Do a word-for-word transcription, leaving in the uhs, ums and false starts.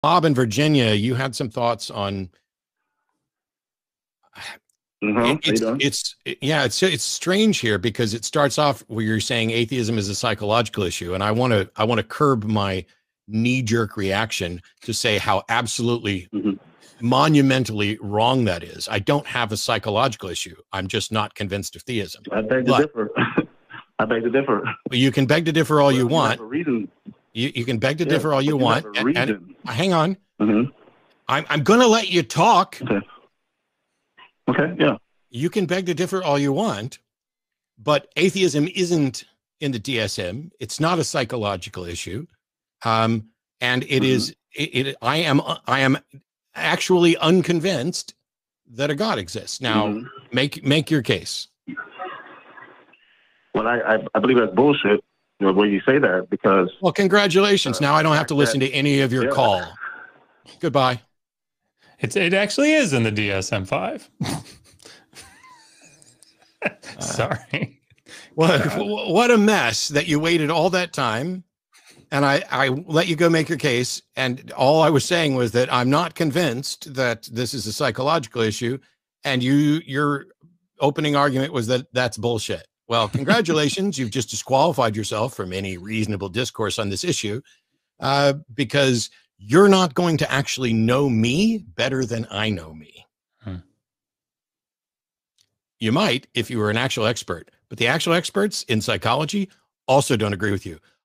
Bob in Virginia, you had some thoughts on. Mm-hmm. It, it's it's yeah, it's it's strange here because it starts off where you're saying atheism is a psychological issue, and I want to I want to curb my knee jerk reaction to say how absolutely mm-hmm. monumentally wrong that is. I don't have a psychological issue. I'm just not convinced of theism. I beg to differ. I beg to differ. You can beg to differ all well, you you want. Have a reason. You you can beg to yeah, differ all you, you want. And, and hang on. Mm-hmm. I'm I'm going to let you talk. Okay. Okay. Yeah. You can beg to differ all you want, but atheism isn't in the D S M. It's not a psychological issue, um, and it mm-hmm. is. It, it. I am. I am actually unconvinced that a God exists. Now, mm-hmm. make make your case. Well, I I, I believe that's bullshit. You know, when you say that, because well, congratulations. Uh, now I don't have to listen that, to any of your yeah. call. Goodbye. It's it actually is in the D S M five. Sorry. What what a mess that you waited all that time, and I I let you go make your case, and all I was saying was that I'm not convinced that this is a psychological issue, and you your opening argument was that that's bullshit. Well, congratulations, you've just disqualified yourself from any reasonable discourse on this issue, uh, because you're not going to actually know me better than I know me. Hmm. You might if you were an actual expert, but the actual experts in psychology also don't agree with you.